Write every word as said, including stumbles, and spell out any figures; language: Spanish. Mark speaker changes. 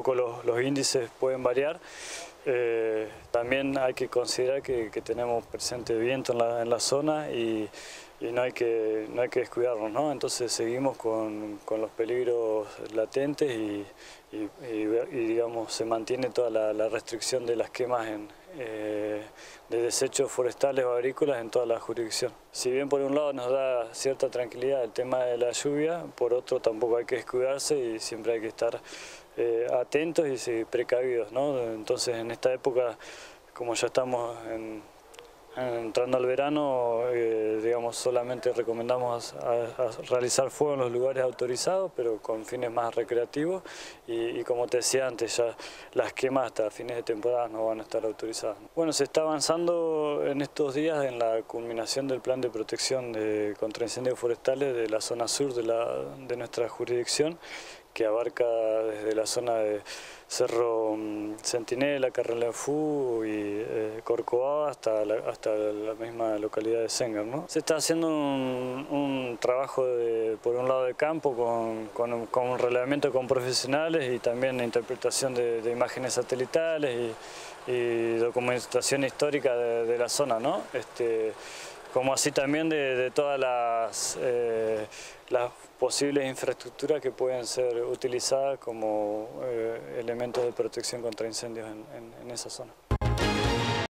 Speaker 1: poco los, los índices pueden variar. Eh, también hay que considerar que, que tenemos presente viento en la, en la zona y, y no hay que, no hay que descuidarnos, ¿no? Entonces seguimos con, con los peligros latentes y, y, y, y digamos, se mantiene toda la, la restricción de las quemas en, eh, de desechos forestales o agrícolas en toda la jurisdicción. Si bien por un lado nos da cierta tranquilidad el tema de la lluvia, por otro tampoco hay que descuidarse y siempre hay que estar eh, atentos y sí, precavidos, ¿no? Entonces en esta época, como ya estamos en, entrando al verano, eh, digamos, solamente recomendamos a, a realizar fuego en los lugares autorizados, pero con fines más recreativos y, y como te decía antes, ya las quemas hasta fines de temporada no van a estar autorizadas. Bueno, se está avanzando en estos días en la culminación del plan de protección de, contra incendios forestales de la zona sur de, la, de nuestra jurisdicción, que abarca desde la zona de Cerro Centinela, Carrelefú y eh, Corcovado hasta la, hasta la misma localidad de Sengar, ¿no? Se está haciendo un, un trabajo de, por un lado de campo con, con, con un relevamiento con profesionales y también la interpretación de, de imágenes satelitales y, y documentación histórica de, de la zona, ¿no? Este, como así también de, de todas las, eh, las posibles infraestructuras que pueden ser utilizadas como eh, elementos de protección contra incendios en, en, en esa zona.